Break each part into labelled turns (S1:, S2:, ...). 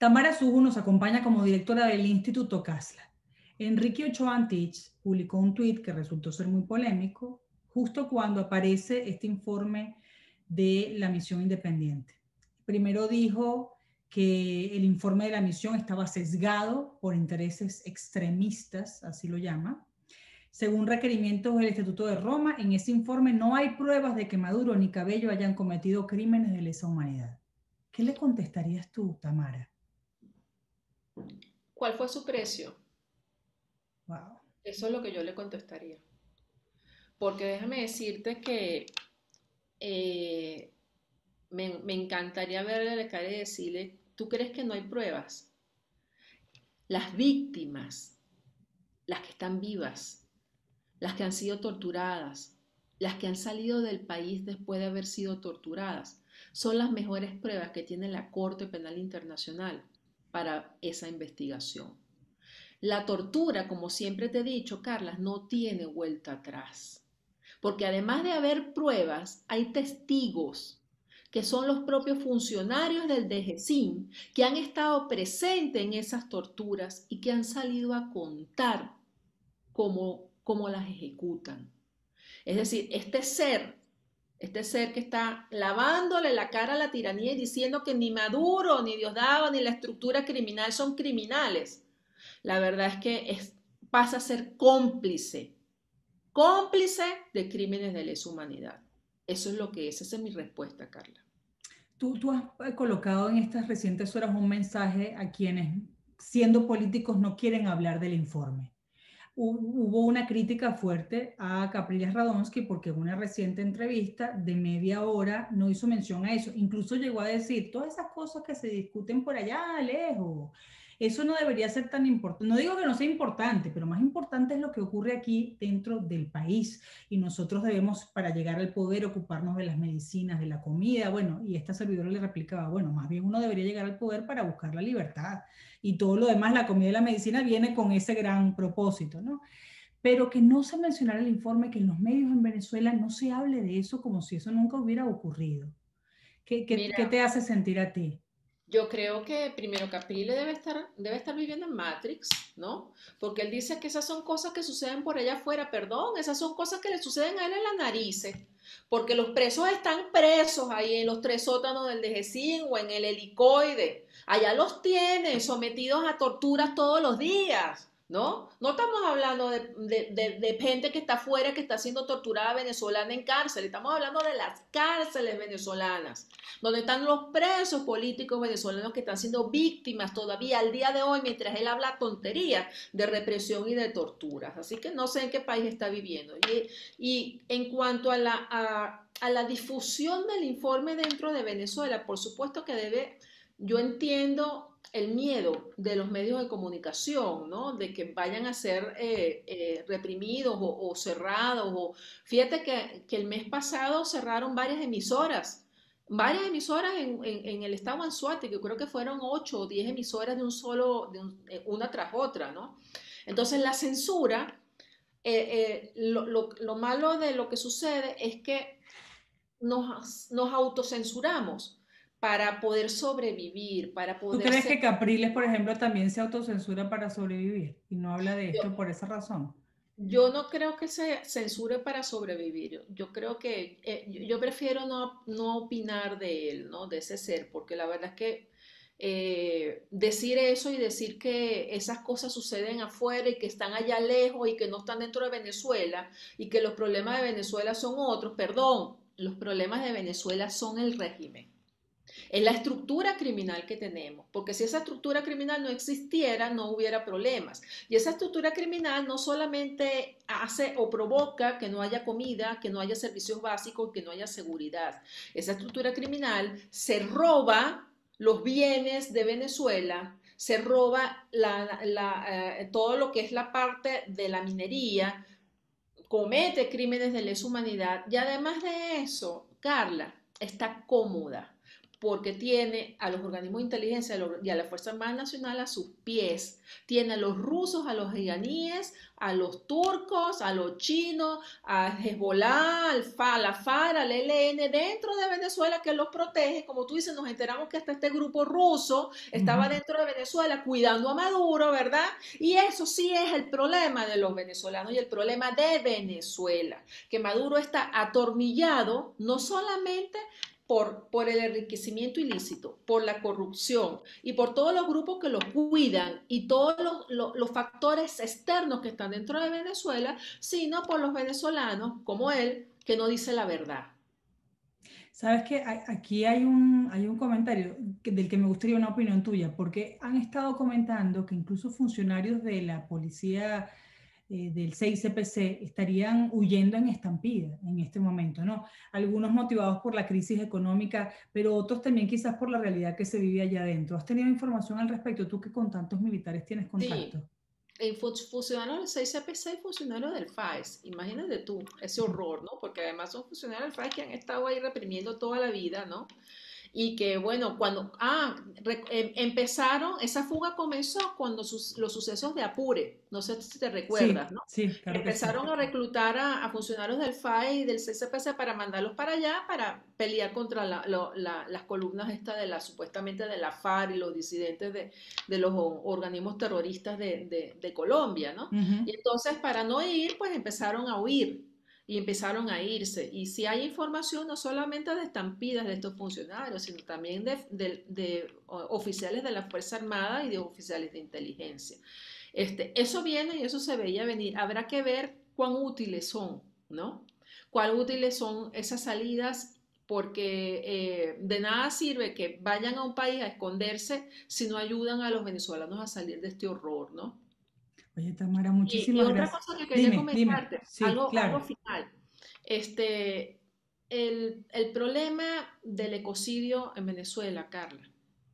S1: Tamara Suju nos acompaña como directora del Instituto Casla. Enrique Ochoa Antich publicó un tuit que resultó ser muy polémico justo cuando aparece este informe de la misión independiente. Primero dijo que el informe de la misión estaba sesgado por intereses extremistas, así lo llama. Según requerimientos del Estatuto de Roma, en ese informe no hay pruebas de que Maduro ni Cabello hayan cometido crímenes de lesa humanidad. ¿Qué le contestarías tú, Tamara?
S2: ¿Cuál fue su precio?
S1: Wow.
S2: Eso es lo que yo le contestaría. Porque déjame decirte que eh, me encantaría verle la cara y decirle, ¿tú crees que no hay pruebas? Las víctimas, las que están vivas, las que han sido torturadas, las que han salido del país después de haber sido torturadas, son las mejores pruebas que tiene la Corte Penal Internacional para esa investigación. La tortura, como siempre te he dicho, Carla, no tiene vuelta atrás. Porque además de haber pruebas, hay testigos que son los propios funcionarios del DGCIN que han estado presentes en esas torturas y que han salido a contar cómo las ejecutan. Es decir, este ser que está lavándole la cara a la tiranía y diciendo que ni Maduro, ni Diosdado, ni la estructura criminal son criminales, la verdad es que pasa a ser cómplice de crímenes de lesa humanidad. Eso es lo que es, esa es mi respuesta, Carla.
S1: Tú has colocado en estas recientes horas un mensaje a quienes, siendo políticos, no quieren hablar del informe. Hubo una crítica fuerte a Capriles Radonsky porque en una reciente entrevista de media hora no hizo mención a eso. Incluso llegó a decir, todas esas cosas que se discuten por allá lejos, eso no debería ser tan importante. No digo que no sea importante, pero más importante es lo que ocurre aquí dentro del país. Y nosotros debemos, para llegar al poder, ocuparnos de las medicinas, de la comida. Bueno, y esta servidora le replicaba, bueno, más bien uno debería llegar al poder para buscar la libertad. Y todo lo demás, la comida y la medicina, viene con ese gran propósito, ¿no? Pero que no se mencionara el informe, que en los medios en Venezuela no se hable de eso como si eso nunca hubiera ocurrido. ¿Qué
S2: Mira,
S1: te hace sentir a ti?
S2: yo creo que primero Caprile debe estar viviendo en Matrix, ¿no? Porque él dice que esas son cosas que suceden por allá afuera, perdón, esas son cosas que le suceden a él en las narices, porque los presos están presos ahí en los tres sótanos del DGCIN o en el helicoide, allá los tienen sometidos a torturas todos los días. ¿No? No estamos hablando de gente que está afuera, que está siendo torturada venezolana en cárcel, estamos hablando de las cárceles venezolanas donde están los presos políticos venezolanos que están siendo víctimas todavía al día de hoy, mientras él habla tonterías de represión y de torturas. Así que no sé en qué país está viviendo. Y en cuanto a la difusión del informe dentro de Venezuela, por supuesto que yo entiendo el miedo de los medios de comunicación, ¿no? De que vayan a ser reprimidos o cerrados. Fíjate que el mes pasado cerraron varias emisoras en el estado Anzoátegui, que creo que fueron 8 o 10 emisoras una tras otra, ¿no? Entonces la censura, lo malo de lo que sucede es que nos autocensuramos para poder sobrevivir, para
S1: ¿Tú
S2: poder
S1: crees
S2: ser...
S1: que Capriles, por ejemplo, también se autocensura para sobrevivir y no habla de
S2: Yo,
S1: esto por esa razón?
S2: yo no creo que se censure para sobrevivir. Yo creo que yo prefiero no opinar de él, ¿no? De ese ser, porque la verdad es que decir eso y decir que esas cosas suceden afuera y que están allá lejos y que no están dentro de Venezuela y que los problemas de Venezuela son otros, perdón, los problemas de Venezuela son el régimen. Es la estructura criminal que tenemos, porque si esa estructura criminal no existiera, no hubiera problemas. Y esa estructura criminal no solamente hace o provoca que no haya comida, que no haya servicios básicos, que no haya seguridad. Esa estructura criminal se roba los bienes de Venezuela, se roba todo lo que es la parte de la minería, comete crímenes de lesa humanidad y además de eso, Carla está cómoda porque tiene a los organismos de inteligencia y a la Fuerza Armada Nacional a sus pies. Tiene a los rusos, a los iraníes, a los turcos, a los chinos, a Hezbollah, a la FARC, al ELN, dentro de Venezuela que los protege. Como tú dices, nos enteramos que hasta este grupo ruso estaba dentro de Venezuela cuidando a Maduro, ¿verdad? Y eso sí es el problema de los venezolanos y el problema de Venezuela, que Maduro está atornillado no solamente por el enriquecimiento ilícito, por la corrupción y por todos los grupos que lo cuidan y todos los factores externos que están dentro de Venezuela, sino por los venezolanos como él, que no dice la verdad.
S1: Sabes que aquí hay un comentario del que me gustaría una opinión tuya, porque han estado comentando que incluso funcionarios de la policía del 6CPC estarían huyendo en estampida en este momento, ¿no? Algunos motivados por la crisis económica, pero otros también quizás por la realidad que se vive allá adentro. ¿Has tenido información al respecto? Tú que con tantos militares tienes
S2: Sí,
S1: contacto.
S2: funcionarios del 6CPC y funcionarios del FAES. Imagínate tú ese horror, ¿no? Porque además son funcionarios del FAES que han estado ahí reprimiendo toda la vida, ¿no? Y que bueno, empezaron, esa fuga comenzó cuando los sucesos de Apure, no sé si te recuerdas,
S1: Sí,
S2: ¿no?
S1: sí, claro que sí.
S2: Empezaron a reclutar a funcionarios del FAE y del CCPC para mandarlos para allá para pelear contra las columnas estas de supuestamente de la FARC y los disidentes de los organismos terroristas de Colombia, ¿no? Y entonces para no ir, pues empezaron a huir y empezaron a irse. Y si hay información no solamente de estampidas de estos funcionarios, sino también de oficiales de la Fuerza Armada y de oficiales de inteligencia. Eso viene y eso se veía venir. Habrá que ver cuán útiles son, ¿no? Cuán útiles son esas salidas, porque de nada sirve que vayan a un país a esconderse si no ayudan a los venezolanos a salir de este horror, ¿no?
S1: Oye, Tamara,
S2: Y
S1: muchísimas
S2: otra
S1: gracias.
S2: cosa que quería
S1: Dime.
S2: comentarte,
S1: Sí,
S2: algo
S1: claro.
S2: final. Este, el problema del ecocidio en Venezuela, Carla.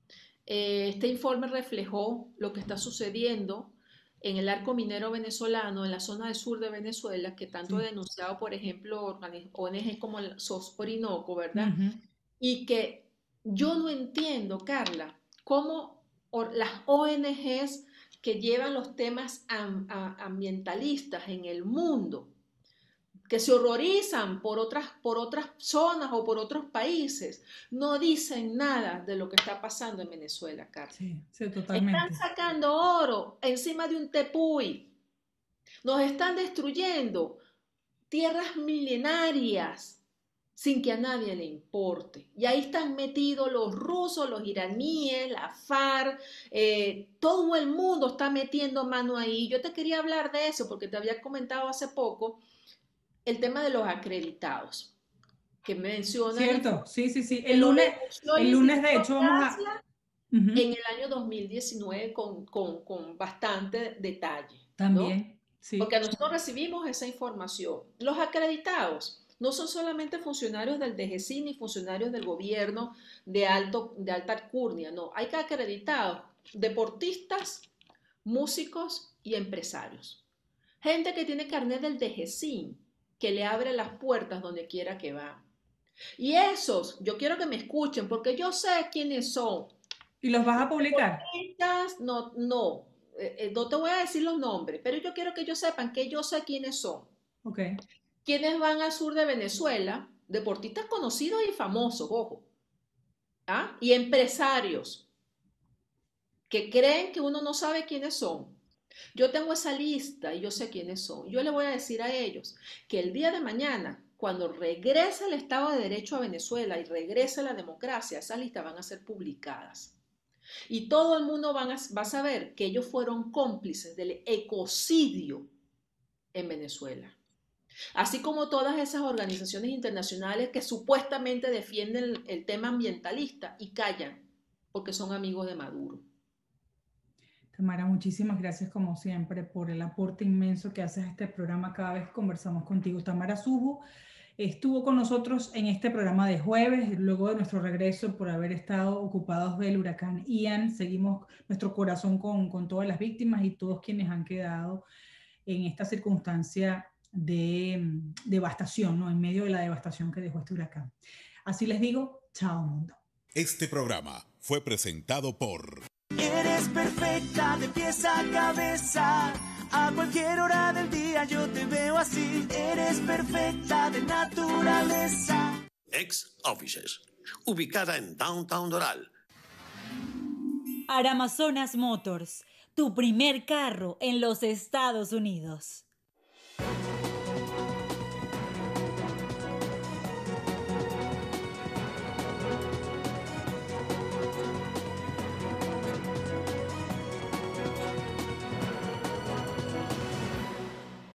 S2: Este informe reflejó lo que está sucediendo en el arco minero venezolano, en la zona del sur de Venezuela, que tanto ha
S1: Sí.
S2: denunciado, por ejemplo, ONG como el SOS Orinoco, ¿verdad?
S1: Ujú.
S2: Y que yo no entiendo, Carla, cómo las ONGs que llevan los temas ambientalistas en el mundo, que se horrorizan por otras zonas o por otros países, no dicen nada de lo que está pasando en Venezuela, Carlos.
S1: Sí, sí,
S2: Están
S1: totalmente.
S2: sacando oro encima de un tepuy. Nos están destruyendo tierras milenarias sin que a nadie le importe. Y ahí están metidos los rusos, los iraníes, la FARC, todo el mundo está metiendo mano ahí. Yo te quería hablar de eso porque te había comentado hace poco el tema de los acreditados, que mencionan
S1: Cierto, sí, sí, sí.
S2: que lo denunció el
S1: El lunes de
S2: Instituto
S1: hecho vamos a...
S2: Casla
S1: Ujú.
S2: en el año 2019 con bastante detalle, ¿no?
S1: También,
S2: Porque
S1: sí.
S2: nosotros recibimos esa información. Los acreditados no son solamente funcionarios del DGCI ni funcionarios del gobierno de alta alcurnia, no. Hay que acreditados deportistas, músicos y empresarios. Gente que tiene carnet del DGCI, que le abre las puertas donde quiera que va. Y esos, yo quiero que me escuchen, porque yo sé quiénes son.
S1: ¿Y los vas
S2: Los
S1: a publicar?
S2: deportistas, no te voy a decir los nombres, pero yo quiero que ellos sepan que yo sé quiénes son.
S1: Ok.
S2: Quienes van al sur de Venezuela, deportistas conocidos y famosos, ojo, ¿ah? Y empresarios que creen que uno no sabe quiénes son. Yo tengo esa lista y yo sé quiénes son. Yo le voy a decir a ellos que el día de mañana, cuando regrese el Estado de Derecho a Venezuela y regrese la democracia, esas listas van a ser publicadas. Y todo el mundo va a saber que ellos fueron cómplices del ecocidio en Venezuela. Así como todas esas organizaciones internacionales que supuestamente defienden el tema ambientalista y callan porque son amigos de Maduro.
S1: Tamara, muchísimas gracias como siempre por el aporte inmenso que haces a este programa cada vez que conversamos contigo. Tamara Suju estuvo con nosotros en este programa de jueves, luego de nuestro regreso por haber estado ocupados del huracán Ian. Seguimos nuestro corazón con todas las víctimas y todos quienes han quedado en esta circunstancia de devastación, ¿no? En medio de la devastación que dejó este huracán. Así les digo, chao mundo.
S3: Este programa fue presentado por...
S4: Eres perfecta de pies a cabeza. A cualquier hora del día yo te veo así. Eres perfecta de naturaleza.
S5: Ex Offices, ubicada en Downtown Doral.
S6: Aramazonas Motors, tu primer carro en los Estados Unidos.